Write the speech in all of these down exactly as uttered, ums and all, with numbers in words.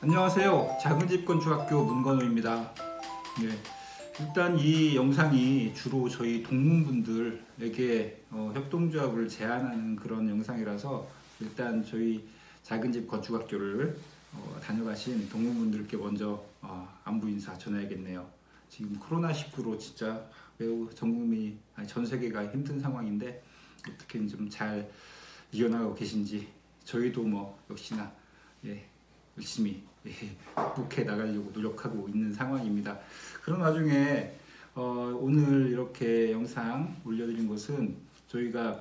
안녕하세요. 작은집 건축학교 문건우입니다. 네, 일단 이 영상이 주로 저희 동문분들에게 어, 협동조합을 제안하는 그런 영상이라서 일단 저희 작은집 건축학교를 어, 다녀가신 동문분들께 먼저 어, 안부 인사 전해야겠네요. 지금 코로나 십구로 진짜 매우 전 국민이, 아니 전 세계가 힘든 상황인데 어떻게 좀 잘 이겨나가고 계신지 저희도 뭐 역시나 예, 열심히 예, 극복해 나가려고 노력하고 있는 상황입니다. 그런 와중에 어, 오늘 이렇게 영상 올려드린 것은 저희가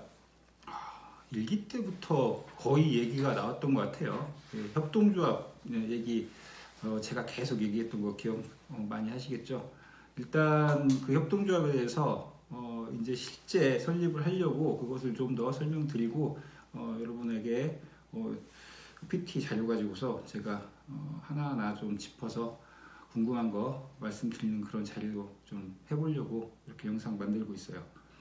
일기 때부터 거의 얘기가 나왔던 것 같아요. 예, 협동조합 얘기 어, 제가 계속 얘기했던 거 기억 어, 많이 하시겠죠. 일단 그 협동조합에 대해서 어, 이제 실제 설립을 하려고 그것을 좀 더 설명드리고 어, 여러분에게 어, 피피티 자료 가지고서 제가 어, 하나하나 좀 짚어서 궁금한 거 말씀드리는 그런 자료로 좀 해보려고 이렇게 영상 만들고 있어요.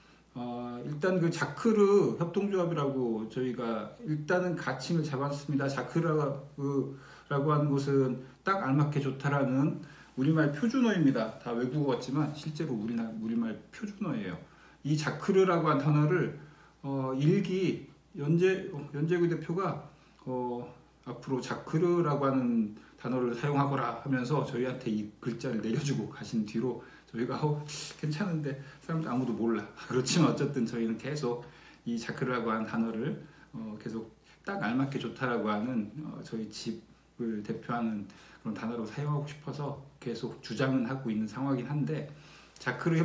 어, 일단 그 자크르 협동조합이라고 저희가 일단은 가칭을 잡았습니다. 자크르라고 하는 것은 딱 알맞게 좋다라는 우리말 표준어입니다. 다 외국어 같지만 실제로 우리말, 우리말 표준어예요. 이 자크르라고 한 단어를 어, 일기 연재, 연재구 대표가 어, 앞으로 자크르라고 하는 단어를 사용하거라 하면서 저희한테 이 글자를 내려주고 가신 뒤로 저희가 어, 괜찮은데 사람들 아무도 몰라. 그렇지만 어쨌든 저희는 계속 이 자크르라고 하는 단어를 어, 계속 딱 알맞게 좋다라고 하는 어, 저희 집을 대표하는 그런 단어로 사용하고 싶어서 계속 주장은 하고 있는 상황이긴 한데, 자크르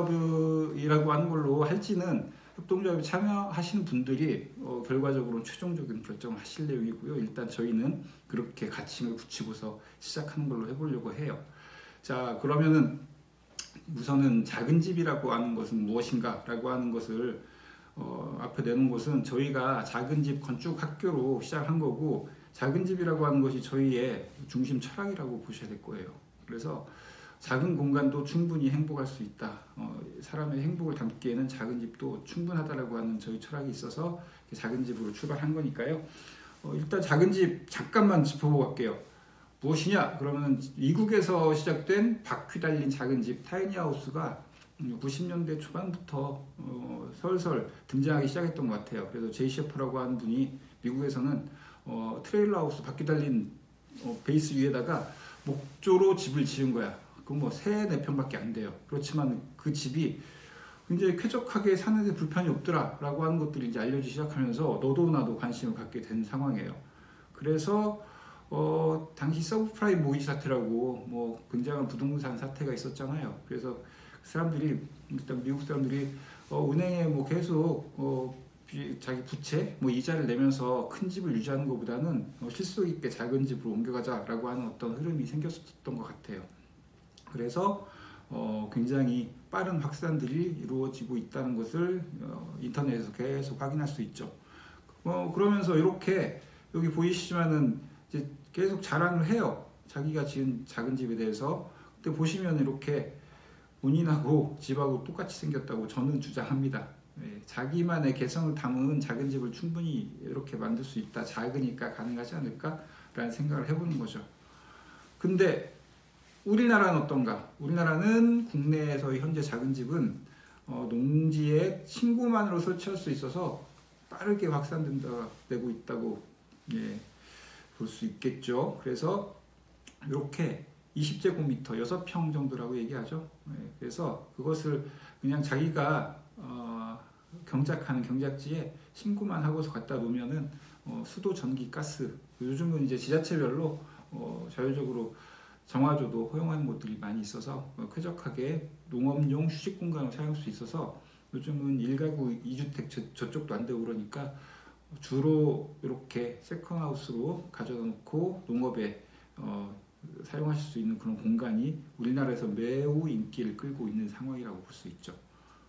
협동조합이라고 하는 걸로 할지는 협동조합에 참여하시는 분들이 어, 결과적으로 최종적인 결정을 하실 내용이고요. 일단 저희는 그렇게 가칭을 붙이고서 시작하는 걸로 해보려고 해요. 자, 그러면은 우선은 작은 집이라고 하는 것은 무엇인가 라고 하는 것을 어, 앞에 내놓은 것은 저희가 작은 집 건축 학교로 시작한 거고, 작은 집이라고 하는 것이 저희의 중심 철학이라고 보셔야 될 거예요. 그래서 작은 공간도 충분히 행복할 수 있다. 어, 사람의 행복을 담기에는 작은 집도 충분하다라고 하는 저희 철학이 있어서 작은 집으로 출발한 거니까요. 어, 일단 작은 집 잠깐만 짚어보고 갈게요. 무엇이냐? 그러면 미국에서 시작된 바퀴 달린 작은 집 타이니하우스가 구십 년대 초반부터 어, 설설 등장하기 시작했던 것 같아요. 그래서 제이 셰퍼라고 하는 분이 미국에서는 어, 트레일러 하우스 바퀴 달린 어, 베이스 위에다가 목조로 집을 지은 거야. 그 뭐 세, 네 평밖에 안 돼요. 그렇지만 그 집이 굉장히 쾌적하게 사는데 불편이 없더라 라고 하는 것들이 이제 알려지기 시작하면서 너도 나도 관심을 갖게 된 상황이에요. 그래서 어, 당시 서브프라임 모기 사태라고 뭐 굉장한 부동산 사태가 있었잖아요. 그래서 사람들이, 일단 미국 사람들이 어, 은행에 뭐 계속 어, 자기 부채 뭐 이자를 내면서 큰 집을 유지하는 것보다는 어, 실속 있게 작은 집으로 옮겨가자라고 하는 어떤 흐름이 생겼었던 것 같아요. 그래서 어, 굉장히 빠른 확산들이 이루어지고 있다는 것을 어, 인터넷에서 계속 확인할 수 있죠. 어, 그러면서 이렇게 여기 보이시지만은 이제 계속 자랑을 해요. 자기가 지은 작은 집에 대해서. 근데 보시면 이렇게 본인하고 집하고 똑같이 생겼다고 저는 주장합니다. 네, 자기만의 개성을 담은 작은 집을 충분히 이렇게 만들 수 있다. 작으니까 가능하지 않을까라는 생각을 해보는 거죠. 근데 우리나라는 어떤가? 우리나라는 국내에서의 현재 작은 집은 어, 농지에 신고만으로 설치할 수 있어서 빠르게 확산되고 있다고 예, 볼 수 있겠죠. 그래서 이렇게 이십 제곱미터, 여섯 평 정도라고 얘기하죠. 예, 그래서 그것을 그냥 자기가 어, 경작하는 경작지에 신고만 하고서 갖다 놓으면은 어, 수도, 전기, 가스, 요즘은 이제 지자체별로 어, 자율적으로 정화조도 허용하는 곳들이 많이 있어서 쾌적하게 농업용 휴식 공간으로 사용할 수 있어서 요즘은 일 가구 이 주택 저, 저쪽도 안 되고 그러니까 주로 이렇게 세컨하우스로 가져다 놓고 농업에 어, 사용하실 수 있는 그런 공간이 우리나라에서 매우 인기를 끌고 있는 상황이라고 볼 수 있죠.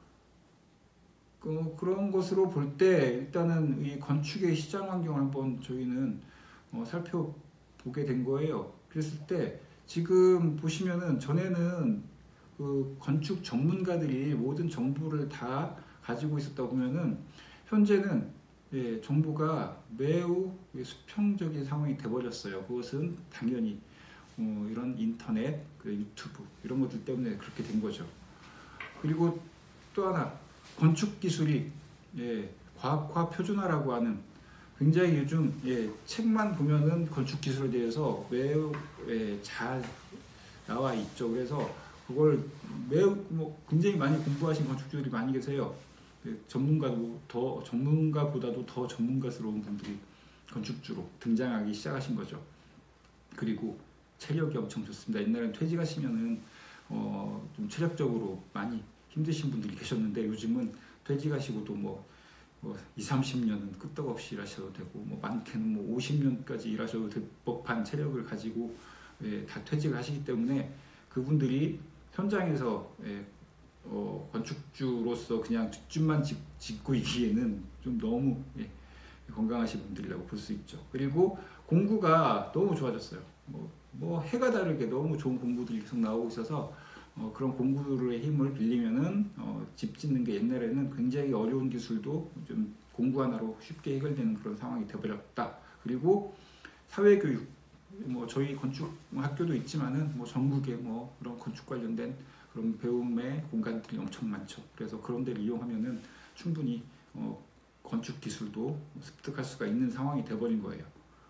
그, 그런 것으로 볼 때 일단은 이 건축의 시장 환경을 한번 저희는 어, 살펴보게 된 거예요. 그랬을 때 지금 보시면은 전에는 그 건축 전문가들이 모든 정보를 다 가지고 있었다 보면은 현재는 예, 정부가 매우 수평적인 상황이 돼버렸어요. 그것은 당연히 어, 이런 인터넷, 그 유튜브 이런 것들 때문에 그렇게 된 거죠. 그리고 또 하나 건축 기술이 예, 과학화 표준화라고 하는 굉장히 요즘 예, 책만 보면은 건축 기술에 대해서 매우 예, 잘 나와 있죠. 그래서 그걸 매우 뭐 굉장히 많이 공부하신 건축주들이 많이 계세요. 예, 전문가도 더 전문가보다도 더 전문가스러운 분들이 건축주로 등장하기 시작하신 거죠. 그리고 체력이 엄청 좋습니다. 옛날엔 퇴직하시면은 어, 좀 체력적으로 많이 힘드신 분들이 계셨는데 요즘은 퇴직하시고도 뭐, 뭐 이, 삼십 년은 끄떡없이 일하셔도 되고 뭐 많게는 뭐 오십 년까지 일하셔도 될 법한 체력을 가지고 예, 다 퇴직을 하시기 때문에 그분들이 현장에서 예, 어, 건축주로서 그냥 뒷줄만 짓, 짓고 있기에는 좀 너무 예, 건강하신 분들이라고 볼 수 있죠. 그리고 공구가 너무 좋아졌어요. 뭐, 뭐 해가 다르게 너무 좋은 공구들이 계속 나오고 있어서 어, 그런 공구들의 힘을 빌리면은 어, 집 짓는 게 옛날에는 굉장히 어려운 기술도 좀 공구 하나로 쉽게 해결되는 그런 상황이 되어버렸다. 그리고 사회교육, 뭐 저희 건축 학교도 있지만은 뭐 전국에 뭐 그런 건축 관련된 그런 배움의 공간들이 엄청 많죠. 그래서 그런 데를 이용하면은 충분히 어, 건축 기술도 습득할 수가 있는 상황이 되어버린 거예요.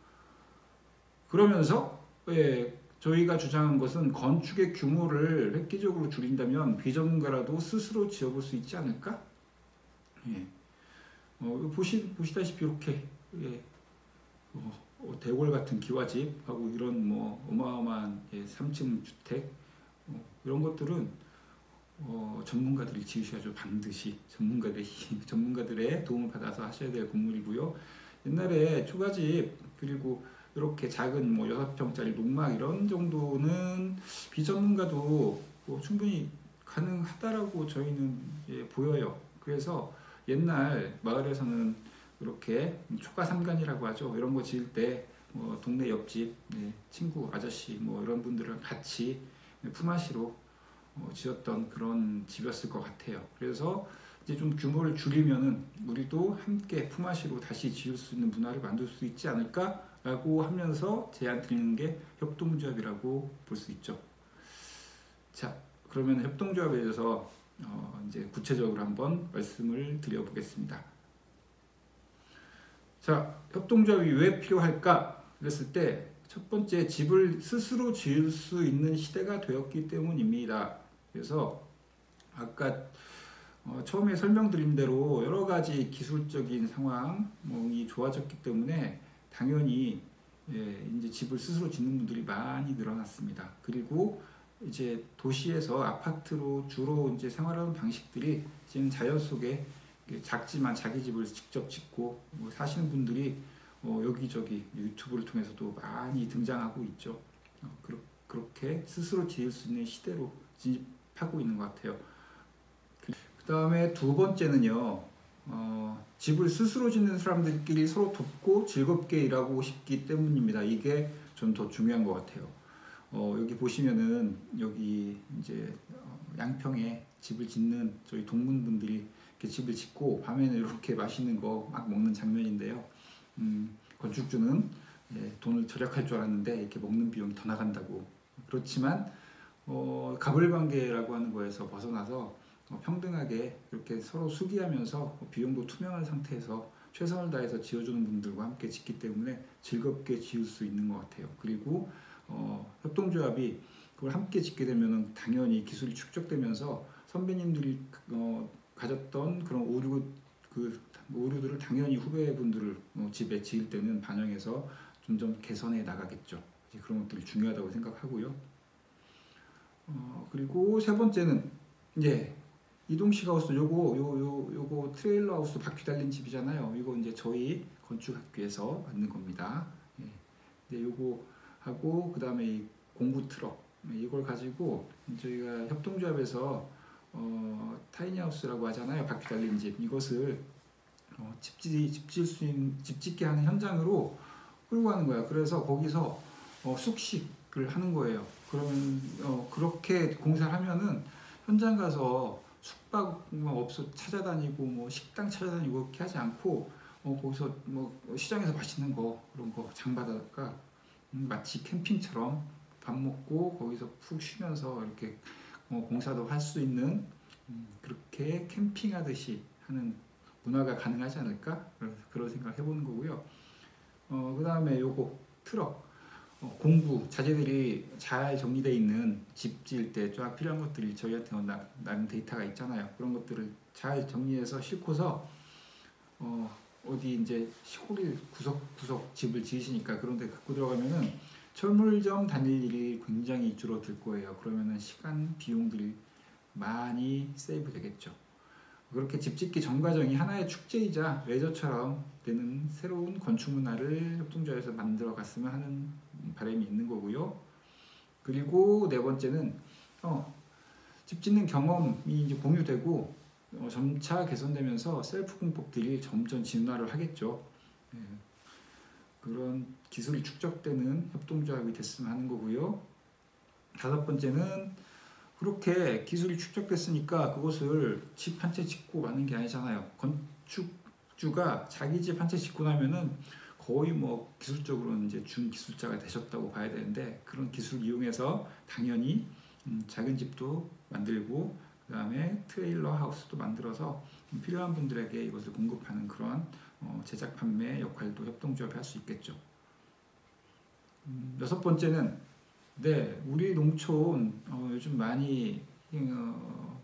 그러면서 예, 저희가 주장한 것은 건축의 규모를 획기적으로 줄인다면 비전문가라도 스스로 지어볼 수 있지 않을까? 예. 어, 보시, 보시다시피 이렇게 예, 어, 어, 대궐 같은 기와집하고 이런 뭐 어마어마한 예, 삼 층 주택 어, 이런 것들은 어, 전문가들이 지으셔야죠. 반드시 전문가들의 전문가들의 도움을 받아서 하셔야 될 건물이고요. 옛날에 초가집 그리고 이렇게 작은 뭐 여섯 평짜리 농막 이런 정도는 비전문가도 뭐 충분히 가능하다라고 저희는 예, 보여요. 그래서 옛날 마을에서는 이렇게 초가 삼간이라고 하죠. 이런 거 지을 때 뭐 동네 옆집 네, 친구 아저씨 뭐 이런 분들을 같이 품앗이로 어, 지었던 그런 집이었을 것 같아요. 그래서 이제 좀 규모를 줄이면은 우리도 함께 품앗이로 다시 지을 수 있는 문화를 만들 수 있지 않을까라고 하면서 제안 드리는 게 협동조합이라고 볼 수 있죠. 자, 그러면 협동조합에 대해서 어, 이제 구체적으로 한번 말씀을 드려보겠습니다. 자, 협동조합이 왜 필요할까? 그랬을 때 첫 번째, 집을 스스로 지을 수 있는 시대가 되었기 때문입니다. 그래서 아까 어, 처음에 설명드린 대로 여러 가지 기술적인 상황이 좋아졌기 때문에 당연히 예, 이제 집을 스스로 짓는 분들이 많이 늘어났습니다. 그리고 이제 도시에서 아파트로 주로 이제 생활하는 방식들이 지금 자연 속에 작지만 자기 집을 직접 짓고 뭐 사시는 분들이 어, 여기저기 유튜브를 통해서도 많이 등장하고 있죠. 어, 그러, 그렇게 스스로 지을 수 있는 시대로 진입하고 있는 것 같아요. 그 다음에 두 번째는요, 어, 집을 스스로 짓는 사람들끼리 서로 돕고 즐겁게 일하고 싶기 때문입니다. 이게 좀 더 중요한 것 같아요. 어, 여기 보시면은 여기 이제 양평에 집을 짓는 저희 동문분들이 이렇게 집을 짓고 밤에는 이렇게 맛있는 거 막 먹는 장면인데요. 음, 건축주는 예, 돈을 절약할 줄 알았는데 이렇게 먹는 비용이 더 나간다고. 그렇지만 어, 가불관계라고 하는 거에서 벗어나서 어, 평등하게 이렇게 서로 수기하면서 비용도 투명한 상태에서 최선을 다해서 지어주는 분들과 함께 짓기 때문에 즐겁게 지을 수 있는 것 같아요. 그리고 어, 협동조합이 그걸 함께 짓게 되면 당연히 기술이 축적되면서 선배님들이 어, 가졌던 그런 오류 그 오류들을 당연히 후배분들을 어, 집에 지을 때는 반영해서 점점 개선해 나가겠죠. 이제 그런 것들이 중요하다고 생각하고요. 어, 그리고 세 번째는 이제 이동식 하우스 요거 요 요 요거 트레일러 하우스 바퀴 달린 집이잖아요. 이거 이제 저희 건축학교에서 만든 겁니다. 예. 근데 요거 하고 그 다음에 이 공구 트럭 이걸 가지고 저희가 협동조합에서 어, 타이니하우스라고 하잖아요. 바퀴 달린 집 이것을 어, 집짓, 집짓 수 있는, 집짓게 하는 현장으로 끌고 가는 거야. 그래서 거기서 어, 숙식을 하는 거예요. 그러면 어, 그렇게 공사를 하면은 현장 가서 숙박업소 찾아다니고 뭐 식당 찾아다니고 그렇게 하지 않고 어, 거기서 뭐 시장에서 맛있는 거 그런 거 장바다가 음, 마치 캠핑처럼 밥 먹고 거기서 푹 쉬면서 이렇게 어, 공사도 할 수 있는 음, 그렇게 캠핑하듯이 하는 문화가 가능하지 않을까 그런 생각을 해보는 거고요. 어, 그 다음에 요거 트럭 어, 공구 자재들이 잘 정리되어 있는 집 지을 때 쫙 필요한 것들이 저희한테 나, 나는 데이터가 있잖아요. 그런 것들을 잘 정리해서 싣고서 어, 어디 이제 시골 구석구석 집을 지으시니까 그런 데 갖고 들어가면은 철물점 다닐 일이 굉장히 줄어들 거예요. 그러면은 시간 비용들이 많이 세이브 되겠죠. 그렇게 집 짓기 전 과정이 하나의 축제이자 레저처럼 되는 새로운 건축 문화를 협동조합에서 만들어 갔으면 하는 바람이 있는 거고요. 그리고 네 번째는 어, 집 짓는 경험이 이제 공유되고 어, 점차 개선되면서 셀프 공법들이 점점 진화를 하겠죠. 예, 그런 기술이 축적되는 협동조합이 됐으면 하는 거고요. 다섯 번째는 그렇게 기술이 축적됐으니까 그것을 집 한 채 짓고 마는 게 아니잖아요. 건축주가 자기 집 한 채 짓고 나면은 거의 뭐 기술적으로는 이제 준기술자가 되셨다고 봐야 되는데 그런 기술 이용해서 당연히 음, 작은 집도 만들고 그 다음에 트레일러 하우스도 만들어서 필요한 분들에게 이것을 공급하는 그런 어, 제작 판매 역할도 협동조합이 할 수 있겠죠. 음, 여섯 번째는 네, 우리 농촌 어, 요즘 많이 어,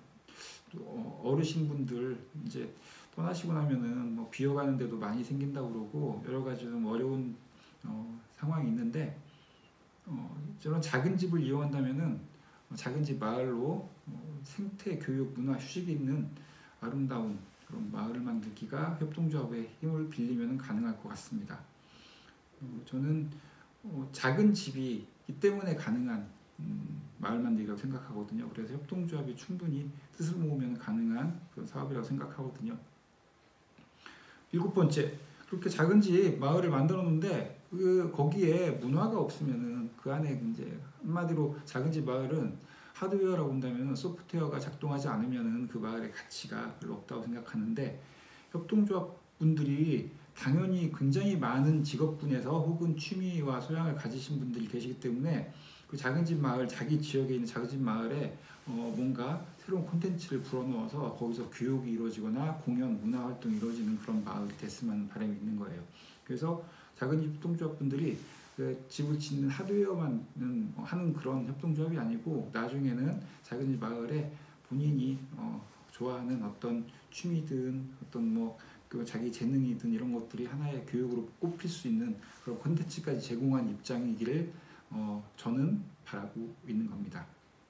어르신분들 이제 떠나시고 나면은 뭐 비어가는 데도 많이 생긴다고 그러고 여러 가지 좀 어려운 어, 상황이 있는데 어, 저런 작은 집을 이용한다면은 작은 집 마을로 어, 생태, 교육, 문화, 휴식이 있는 아름다운 그런 마을을 만들기가 협동조합의 힘을 빌리면 가능할 것 같습니다. 어, 저는 어, 작은 집이 이 때문에 가능한 음, 마을 만들기라고 생각하거든요. 그래서 협동조합이 충분히 뜻을 모으면 가능한 그런 사업이라고 생각하거든요. 일곱 번째, 그렇게 작은 집 마을을 만들어 놓는데 그 거기에 문화가 없으면은 그 안에 이제 한마디로 작은 집 마을은 하드웨어라고 본다면 소프트웨어가 작동하지 않으면은 그 마을의 가치가 별로 없다고 생각하는데 협동조합 분들이 당연히 굉장히 많은 직업군에서 혹은 취미와 소양을 가지신 분들이 계시기 때문에 그 작은 집 마을, 자기 지역에 있는 작은 집 마을에 어 뭔가 새로운 콘텐츠를 불어넣어서 거기서 교육이 이루어지거나 공연, 문화 활동이 이루어지는 그런 마을이 됐으면 하는 바람이 있는 거예요. 그래서 작은 집 협동조합 분들이 그 집을 짓는 하드웨어만 하는 그런 협동조합이 아니고 나중에는 작은 집 마을에 본인이 어 좋아하는 어떤 취미든 어떤 뭐 그 자기 재능이든 이런 것들이 하나의 교육으로 꼽힐 수 있는 그런 콘텐츠까지 제공한 입장이기를 어, 저는 바라고 있는 겁니다.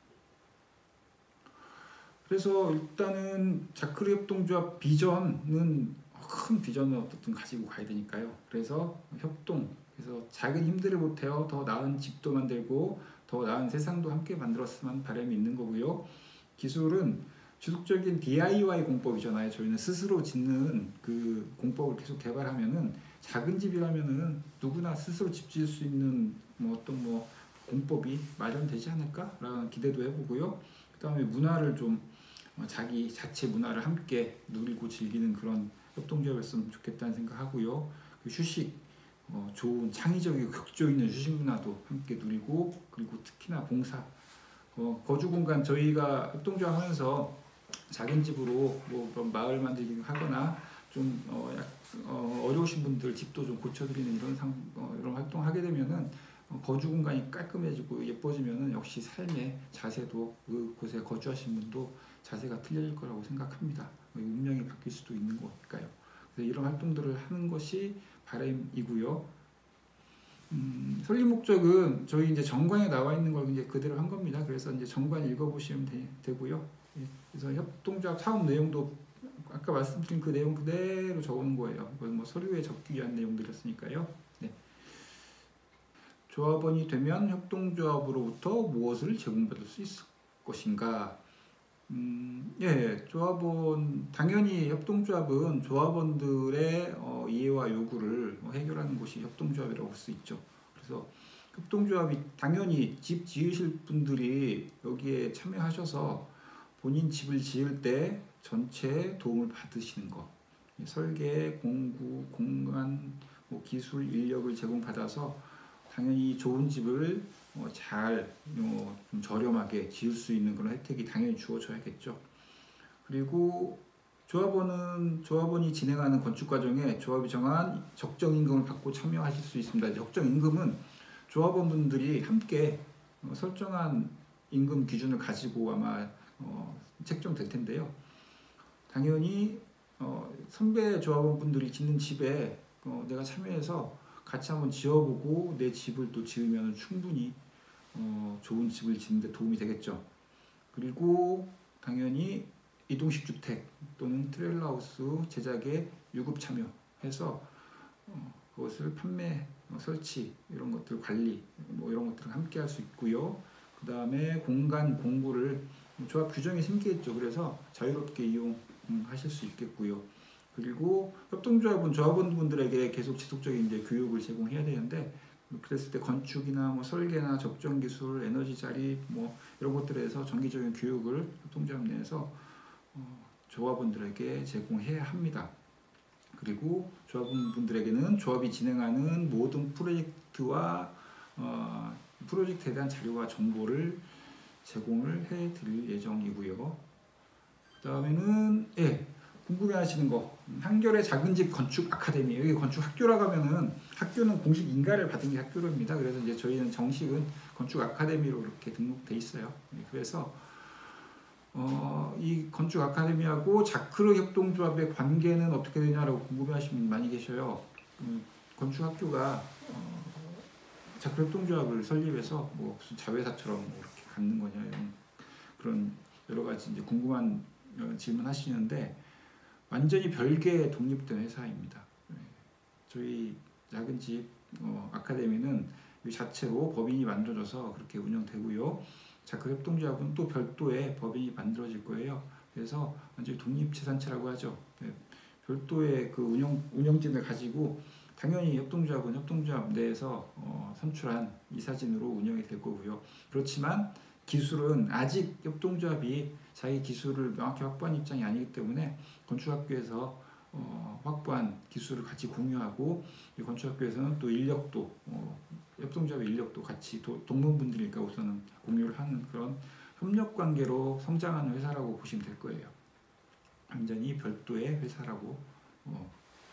그래서 일단은 자크르 협동조합 비전은 큰 비전을 어떻든 가지고 가야 되니까요. 그래서 협동, 그래서 작은 힘들을 보태어 더 나은 집도 만들고 더 나은 세상도 함께 만들었으면 바람이 있는 거고요. 기술은 지속적인 디아이와이 공법이잖아요. 저희는 스스로 짓는 그 공법을 계속 개발하면은 작은 집이라면은 누구나 스스로 집 지을 수 있는 뭐 어떤 뭐 공법이 마련되지 않을까라는 기대도 해보고요. 그 다음에 문화를 좀 자기 자체 문화를 함께 누리고 즐기는 그런 협동조합이었으면 좋겠다는 생각하고요. 그 휴식, 어, 좋은 창의적이고 격조 있는 휴식 문화도 함께 누리고 그리고 특히나 봉사, 어, 거주 공간 저희가 협동조합 하면서 작은 집으로 뭐 그런 마을 만들기 하거나 좀 어, 약, 어, 어려우신 분들 집도 좀 고쳐드리는 이런 상, 어, 이런 활동을 하게 되면은 어, 거주 공간이 깔끔해지고 예뻐지면은 역시 삶의 자세도 그곳에 거주하신 분도 자세가 틀려질 거라고 생각합니다. 운명이 바뀔 수도 있는 거니까요. 그래서 이런 활동들을 하는 것이 바람이고요. 음, 설립 목적은 저희 이제 정관에 나와 있는 걸 이제 그대로 한 겁니다. 그래서 이제 정관 읽어보시면 되, 되고요. 그래서 협동조합 사업 내용도 아까 말씀드린 그 내용 그대로 적은 거예요. 뭐 서류에 적기 위한 내용들이었으니까요. 네. 조합원이 되면 협동조합으로부터 무엇을 제공받을 수 있을 것인가? 음, 예, 조합원 당연히 협동조합은 조합원들의 어, 이해와 요구를 해결하는 곳이 협동조합이라고 볼 수 있죠. 그래서 협동조합이 당연히 집 지으실 분들이 여기에 참여하셔서 본인 집을 지을 때 전체 도움을 받으시는 것, 설계, 공구, 공간, 뭐 기술, 인력을 제공받아서 당연히 좋은 집을 어, 잘 어, 좀 저렴하게 지을 수 있는 그런 혜택이 당연히 주어져야겠죠. 그리고 조합원은 조합원이 진행하는 건축 과정에 조합이 정한 적정 임금을 받고 참여하실 수 있습니다. 적정 임금은 조합원분들이 함께 어, 설정한 임금 기준을 가지고 아마 어, 책정될 텐데요. 당연히 어, 선배 조합원분들이 짓는 집에 어, 내가 참여해서 같이 한번 지어보고 내 집을 또 지으면 충분히 어, 좋은 집을 짓는 데 도움이 되겠죠. 그리고 당연히 이동식 주택 또는 트레일러하우스 제작에 유급 참여해서 어, 그것을 판매, 어, 설치 이런 것들 관리 뭐 이런 것들을 함께 할 수 있고요. 그 다음에 공간 공구를 조합 규정이 생기겠죠. 그래서 자유롭게 이용하실 수 있겠고요. 그리고 협동조합은 조합원분들에게 계속 지속적인 이제 교육을 제공해야 되는데, 그랬을 때 건축이나 뭐 설계나 적정 기술, 에너지 자립 뭐 이런 것들에서 정기적인 교육을 협동조합 내에서 어, 조합원들에게 제공해야 합니다. 그리고 조합원분들에게는 조합이 진행하는 모든 프로젝트와 어, 프로젝트에 대한 자료와 정보를 제공을 해 드릴 예정이고요. 그 다음에는 예, 궁금해하시는 거, 한겨레 작은 집 건축 아카데미. 여기 건축 학교라고 하면은 학교는 공식 인가를 받은 게 학교입니다. 그래서 이제 저희는 정식은 건축 아카데미로 이렇게 등록돼 있어요. 그래서 어, 이 건축 아카데미하고 자크르 협동조합의 관계는 어떻게 되냐라고 궁금해하시는 분 많이 계셔요. 음, 건축 학교가 어, 자크르 협동조합을 설립해서 뭐 무슨 자회사처럼 뭐 이렇게 갖는 거냐 이런 그런 여러 가지 이제 궁금한 어, 질문하시는데, 완전히 별개의 독립된 회사입니다. 네. 저희 작은 집 어, 아카데미는 이 자체로 법인이 만들어져서 그렇게 운영되고요. 자크르 협동조합은 또 별도의 법인이 만들어질 거예요. 그래서 완전히 독립재산체라고 하죠. 네. 별도의 그 운영 운영진을 가지고 당연히 협동조합은 협동조합 내에서 어, 선출한 이사진으로 운영이 될 거고요. 그렇지만 기술은 아직 협동조합이 자기 기술을 명확히 확보한 입장이 아니기 때문에 건축학교에서 어, 확보한 기술을 같이 공유하고, 이 건축학교에서는 또 인력도 어, 협동조합의 인력도 같이 도, 동문분들이니까 우선은 공유를 하는 그런 협력관계로 성장하는 회사라고 보시면 될 거예요. 완전히 별도의 회사라고 어,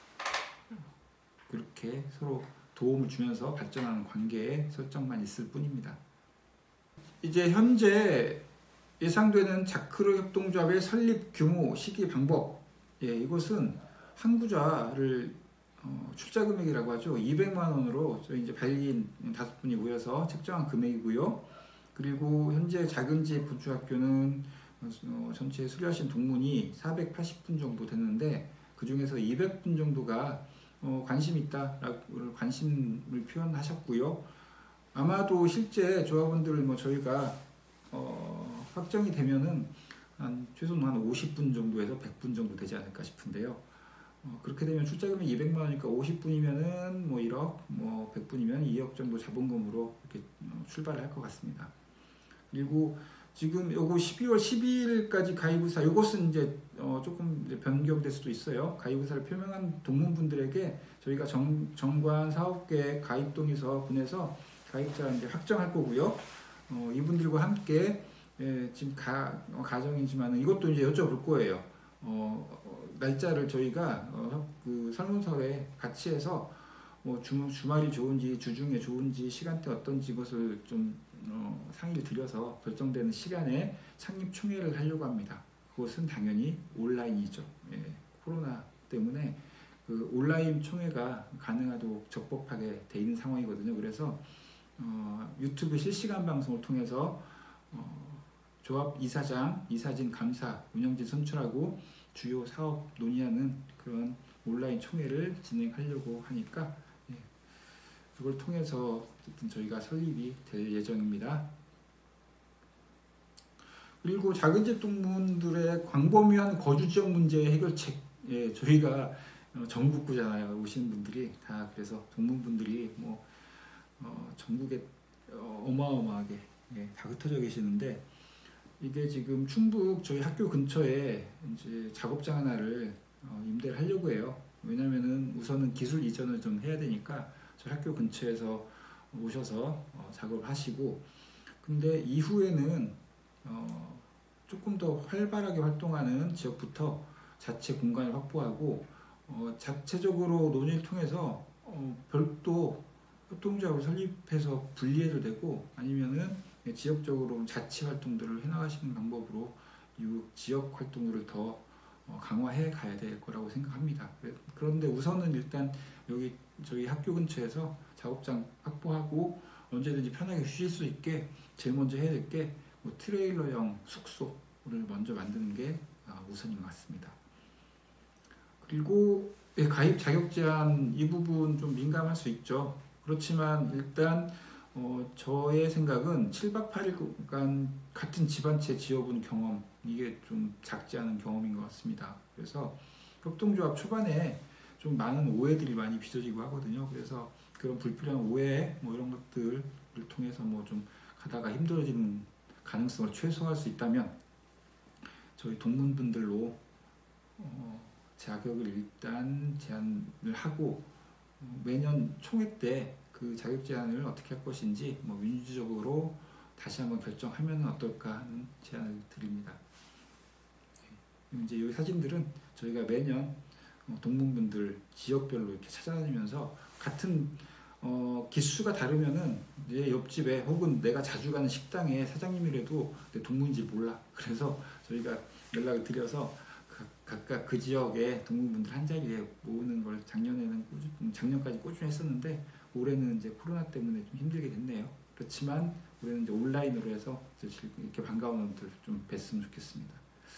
그렇게 서로 도움을 주면서 발전하는 관계의 설정만 있을 뿐입니다. 이제 현재 예상되는 자크르 협동조합의 설립 규모, 시기, 방법. 예, 이것은 한 구자를 어, 출자 금액이라고 하죠. 이백만 원으로 저희 이제 발리인 다섯 분이 모여서 책정한 금액이고요. 그리고 현재 작은 집 건축학교는 어, 전체 수료하신 동문이 사백팔십 분 정도 됐는데, 그 중에서 이백 분 정도가 어, 관심 있다라고 관심을 표현하셨고요. 아마도 실제 조합원들 뭐 저희가 어, 확정이 되면은 한 최소한 한 오십 분 정도에서 백 분 정도 되지 않을까 싶은데요. 어, 그렇게 되면 출자금이 이백만 원이니까 오십 분이면은 뭐 일억, 뭐 백 분이면 이억 정도 자본금으로 이렇게 어, 출발을 할 것 같습니다. 그리고 지금 요거 십이월 십이일까지 가입의사, 요것은 이제 어, 조금 이제 변경될 수도 있어요. 가입의사를 표명한 동문분들에게 저희가 정, 정관 사업계획 가입 동의서 보내서 가입자 이제 확정할 거고요. 어, 이분들과 함께 예, 지금 가, 어, 가정이지만 이것도 이제 여쭤볼 거예요. 어, 어, 날짜를 저희가 어, 그 설문서에 같이 해서 뭐 주, 주말이 좋은지 주중에 좋은지 시간대 어떤지 이것을 좀 어, 상의를 드려서 결정되는 시간에 창립 총회를 하려고 합니다. 그것은 당연히 온라인이죠. 예, 코로나 때문에 그 온라인 총회가 가능하도록 적법하게 돼 있는 상황이거든요. 그래서 어, 유튜브 실시간 방송을 통해서 어, 조합 이사장, 이사진, 감사, 운영진 선출하고 주요 사업 논의하는 그런 온라인 총회를 진행하려고 하니까 예, 그걸 통해서 어쨌든 저희가 설립이 될 예정입니다. 그리고 작은 집 동문들의 광범위한 거주 지역 문제 해결책, 예, 저희가 전국구잖아요. 오시는 분들이 다. 그래서 동문분들이 뭐 어, 전국에 어, 어마어마하게 예, 다 흩어져 계시는데, 이게 지금 충북 저희 학교 근처에 이제 작업장 하나를 어, 임대를 하려고 해요. 왜냐면은 우선은 기술 이전을 좀 해야 되니까 저희 학교 근처에서 오셔서 어, 작업을 하시고, 근데 이후에는 어, 조금 더 활발하게 활동하는 지역부터 자체 공간을 확보하고 어, 자체적으로 논의를 통해서 어, 별도 협동조합을 설립해서 분리해도 되고, 아니면은 지역적으로 자치 활동들을 해나가시는 방법으로 이 지역 활동들을 더 어, 강화해 가야 될 거라고 생각합니다. 그런데 우선은 일단 여기 저희 학교 근처에서 작업장 확보하고 언제든지 편하게 쉬실 수 있게 제일 먼저 해야 될 게 뭐 트레일러형 숙소를 먼저 만드는 게 우선인 것 같습니다. 그리고 가입 자격 제한 이 부분 좀 민감할 수 있죠. 그렇지만 일단 어, 저의 생각은 칠 박 팔 일간 같은 집 한 채 지어본 경험, 이게 좀 작지 않은 경험인 것 같습니다. 그래서 협동조합 초반에 좀 많은 오해들이 많이 빚어지고 하거든요. 그래서 그런 불필요한 오해 뭐 이런 것들을 통해서 뭐 좀 가다가 힘들어지는 가능성을 최소화할 수 있다면 저희 동문분들로 어, 자격을 일단 제한을 하고 어, 매년 총회 때 그 자격 제한을 어떻게 할 것인지 뭐 민주적으로 다시 한번 결정하면 어떨까 하는 제안을 드립니다. 이제 이 사진들은 저희가 매년 동문분들 지역별로 이렇게 찾아다니면서 같은 어, 기수가 다르면은 내 옆집에 혹은 내가 자주 가는 식당에 사장님이라도 내 동문인지 몰라. 그래서 저희가 연락을 드려서 각각 그 지역의 동문분들 한 자리에 모으는 걸 작년에는 꾸준, 작년까지 꾸준히 했었는데 올해는 이제 코로나 때문에 좀 힘들게 됐네요. 그렇지만 올해는 이제 온라인으로 해서 이렇게 반가운 분들 좀 뵀으면 좋겠습니다.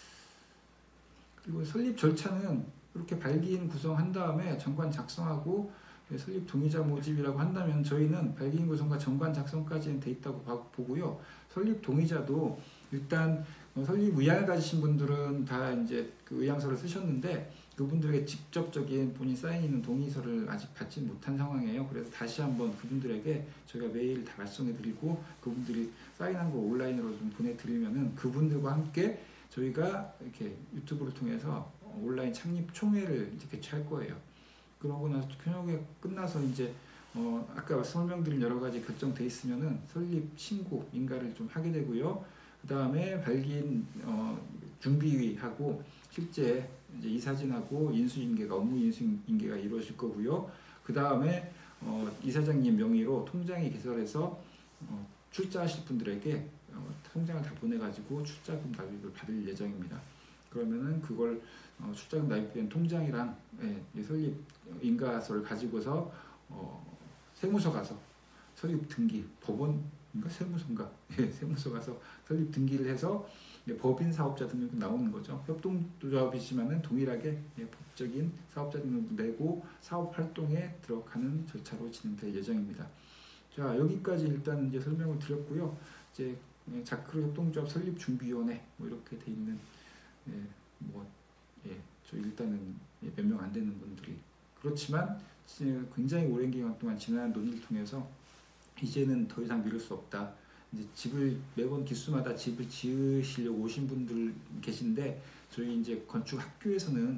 그리고 설립 절차는 이렇게 발기인 구성한 다음에 정관 작성하고 설립 동의자 모집이라고 한다면 저희는 발기인 구성과 정관 작성까지는 돼 있다고 보고요. 설립 동의자도 일단 설립 의향을 가지신 분들은 다 이제 그 의향서를 쓰셨는데 그분들에게 직접적인 본인 사인 있는 동의서를 아직 받지 못한 상황이에요. 그래서 다시 한번 그분들에게 저희가 메일 다 발송해드리고 그분들이 사인한 거 온라인으로 좀 보내드리면은 그분들과 함께 저희가 이렇게 유튜브를 통해서 온라인 창립 총회를 이제 개최할 거예요. 그러고 나서 총회 끝나서 이제 어 아까 설명드린 여러 가지 결정돼 있으면은 설립 신고 인가를 좀 하게 되고요. 그 다음에 발기인 어 준비하고 실제 이제 이사진하고 인수인계가 업무 인수인계가 이루어질 거고요. 그 다음에 어 이사장님 명의로 통장이 개설해서 어 출자하실 분들에게 어 통장을 다 보내가지고 출자금 납입을 받을 예정입니다. 그러면은 그걸 어 출자금 납입된 통장이랑 예, 설립 인가서를 가지고서 어 세무서 가서 설립 등기, 법원인가 세무서인가? 예, 세무서 가서 설립 등기를 해서 법인 사업자 등록이 나오는 거죠. 협동조합이지만은 동일하게 예, 법적인 사업자 등록을 내고 사업 활동에 들어가는 절차로 진행될 예정입니다. 자, 여기까지 일단 이제 설명을 드렸고요. 이제 자크로 협동조합 설립준비위원회 뭐 이렇게 돼 있는 예, 뭐 예, 저 일단은 예, 몇 명 안 되는 분들이 그렇지만 굉장히 오랜 기간 동안 지난 논의를 통해서 이제는 더 이상 미룰 수 없다. 이제 집을 매번 기수마다 집을 지으시려고 오신 분들 계신데 저희 이제 건축 학교에서는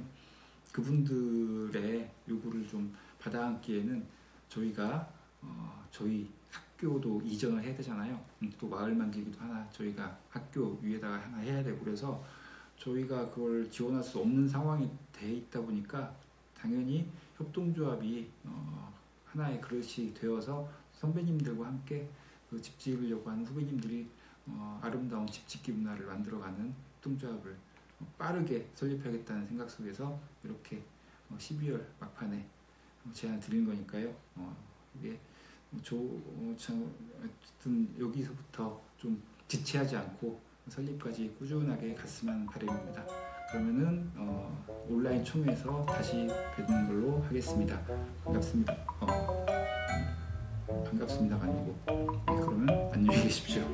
그분들의 요구를 좀 받아안기에는 저희가 어, 저희 학교도 이전을 해야 되잖아요. 또 마을 만들기도 하나 저희가 학교 위에다가 하나 해야 되고 그래서 저희가 그걸 지원할 수 없는 상황이 돼 있다 보니까 당연히 협동조합이 어, 하나의 그릇이 되어서 선배님들과 함께 그 집 지으려고 하는 후배님들이 어, 아름다운 집 짓기 문화를 만들어가는 협동조합을 빠르게 설립하겠다는 생각 속에서 이렇게 어, 십이월 막판에 제안을 드린 거니까요. 어, 이게 저, 어, 저, 어쨌든 여기서부터 좀 지체하지 않고 설립까지 꾸준하게 갔으면 바람입니다. 그러면은 어, 온라인 총회에서 다시 뵙는 걸로 하겠습니다. 반갑습니다. 어, 반갑습니다가 아니고 네, 그러면 안녕히 계십시오.